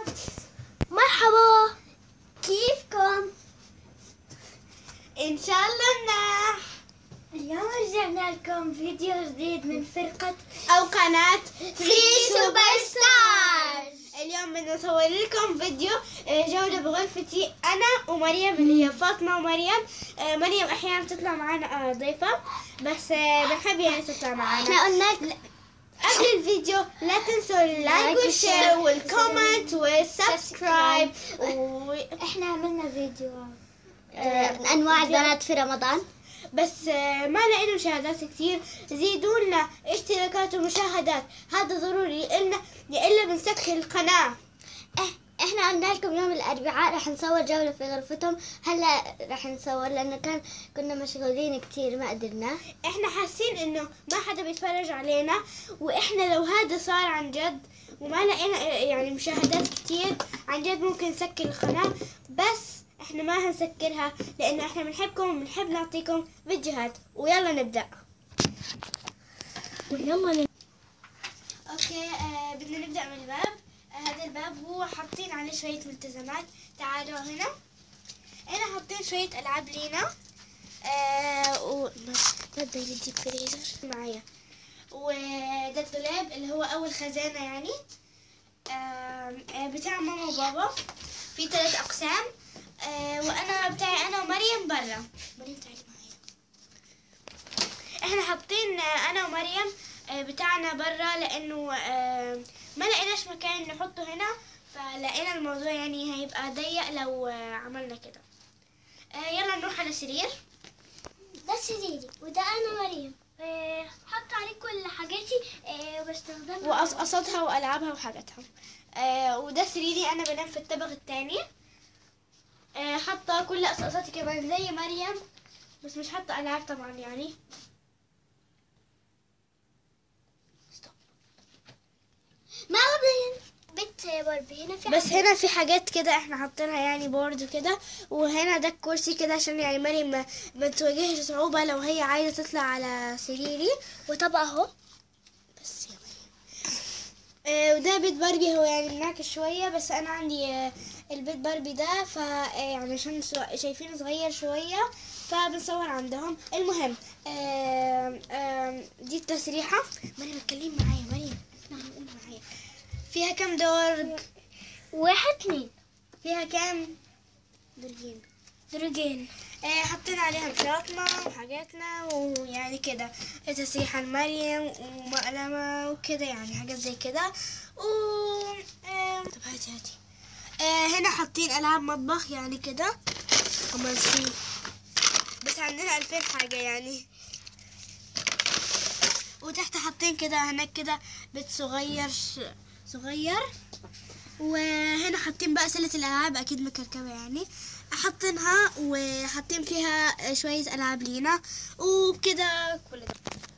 مرحبا، كيفكم؟ ان شاء الله مناح. اليوم رجعنا لكم فيديو جديد من فرقة او قناة فري سوبر ستار. اليوم بدنا نصور لكم فيديو جولة بغرفتي انا ومريم اللي هي فاطمة ومريم. مريم احيانا تطلع معنا ضيفة، بس بنحب يعني تطلع معنا. احنا قلنا قبل الفيديو لا تنسوا اللايك والشير والكومنت والسبسكرايب. احنا عملنا فيديو انواع البنات في رمضان، بس ما لقينا مشاهدات كتير. زيدوا لنا اشتراكات ومشاهدات، هذا ضروري لنا لإلا بنسكر القناة. احنا قلنا لكم يوم الاربعاء رح نصور جولة في غرفتهم. هلا رح نصور لانه كنا مشغولين كتير ما قدرنا. احنا حاسين انه ما حدا بيتفرج علينا، واحنا لو هذا صار عن جد وما لقينا يعني مشاهدات كتير عن جد ممكن نسكر القناة، بس احنا ما هنسكرها لانه احنا بنحبكم وبنحب نعطيكم فيديوهات. ويلا نبدأ. اوكي، بدنا نبدأ من الباب. هذا الباب هو حاطين عليه شوية ملتزمات. تعالوا هنا حاطين شوية ألعاب لينا. تبدأ تجيب فريزر معايا، وده الدولاب اللي هو أول خزانة يعني بتاع ماما وبابا. في 3 أقسام. وأنا بتاعي أنا ومريم برا. مريم تعالي معايا. احنا حاطين أنا ومريم بتاعنا برا لأنه ما لقيناش مكان نحطه هنا، فلقينا الموضوع يعني هيبقى ضيق لو عملنا كده. يلا نروح على السرير. ده سريري وده انا مريم. حط عليه كل حاجاتي بستخدمها وقصقصاتها وألعابها وحاجاتها. وده سريري، أنا بنام في الطابق الثاني. حاطة كل قصقصاتي كمان زي مريم، بس مش حاطة ألعاب طبعا يعني. ما بين بيت باربي هنا في بس هنا في حاجات كده احنا حاطينها يعني بورد كده. وهنا ده الكرسي كده عشان يعني مريم ما تواجهش صعوبة لو هي عايزة تطلع على سريري. وطبعا اهو. بس يا مريم وده بيت باربي، هو يعني منعكس شوية، بس انا عندي البيت باربي ده ف يعني عشان شايفينه صغير شوية فبنصور عندهم. المهم دي التسريحة. مريم اتكلمي معايا. مريم قول معايا. فيها كم درج؟ 1 2. فيها كم درجين؟ حطينا عليها مشاطمة وحاجاتنا ويعني كده تسريحة لمريم ومقلمة وكده يعني حاجات زي كده. طب هاتي هنا حاطين ألعاب مطبخ يعني كده ومنسي، بس عندنا 2000 حاجة يعني. وتحت حاطين كده هناك كده بيت صغير. وهنا حاطين بقى سلة الألعاب أكيد مكركبة يعني حاطينها، وحاطين فيها شوية ألعاب لينا وبكده كل ده.